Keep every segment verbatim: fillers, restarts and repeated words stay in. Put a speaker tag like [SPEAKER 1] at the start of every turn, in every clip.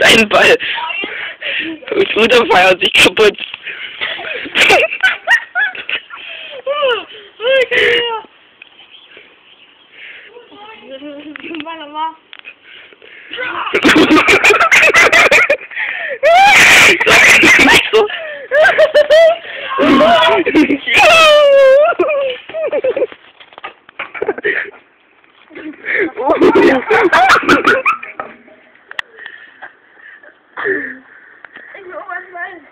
[SPEAKER 1] einen Ball. Und Udo feiert sich kaputt. So.
[SPEAKER 2] Ich will was sein.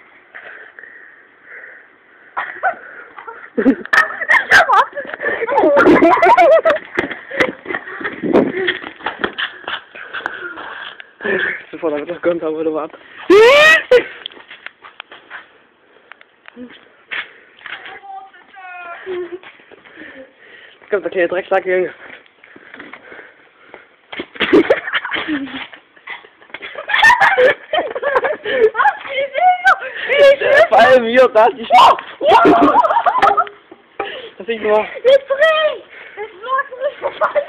[SPEAKER 1] Sofort habe ich noch gönnt, aber du wart. Kommt der kleine Drecksack, Junge. Vor allem hier, da ist die Schau. Das ist nur.
[SPEAKER 2] Jetzt dreh! Das läuft nicht vorbei!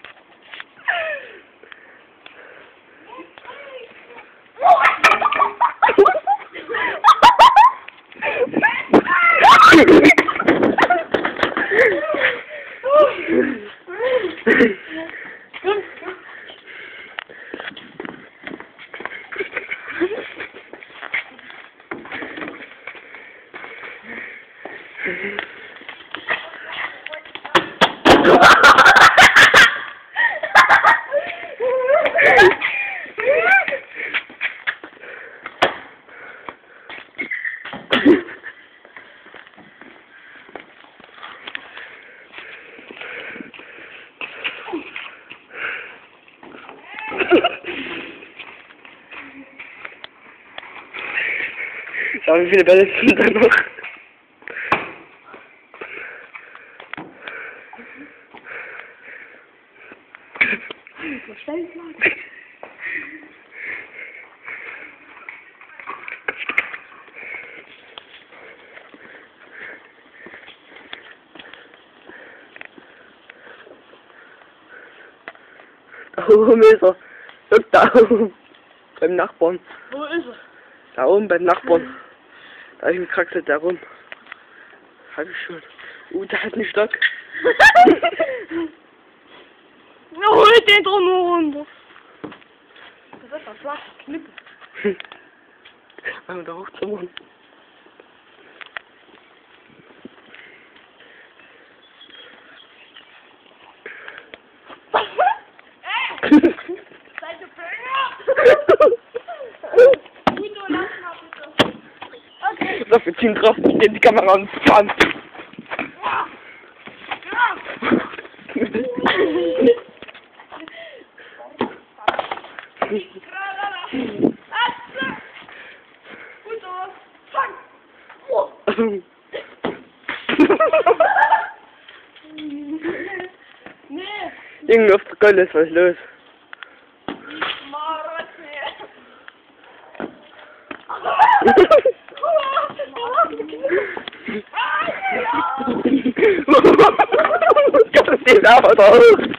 [SPEAKER 1] Schau, wie viele Bälle sind da noch?
[SPEAKER 2] Was stellt man?
[SPEAKER 1] Da oben ist er. Guck, da oben. Beim Nachbarn.
[SPEAKER 2] Wo ist er?
[SPEAKER 1] Da oben beim Nachbarn. Da hab ich gekraxelt, da rum. Hab ich schon. Uh, da hat einen Stock.
[SPEAKER 2] Na, hol den doch nur runter. Das ist das schwarze Knippe.
[SPEAKER 1] Wollen wir da hochzumachen?
[SPEAKER 2] Seid ihr Böse? Udo, lass mal bitte. Okay.
[SPEAKER 1] So, wir ziehen drauf, steht die Kamera und fahren.
[SPEAKER 2] Ja. Ja. Udo, fang! Oh. Nee.
[SPEAKER 1] Junge, auf der Gölle ist was los.
[SPEAKER 2] Marotze.
[SPEAKER 1] Das ist aber drauf.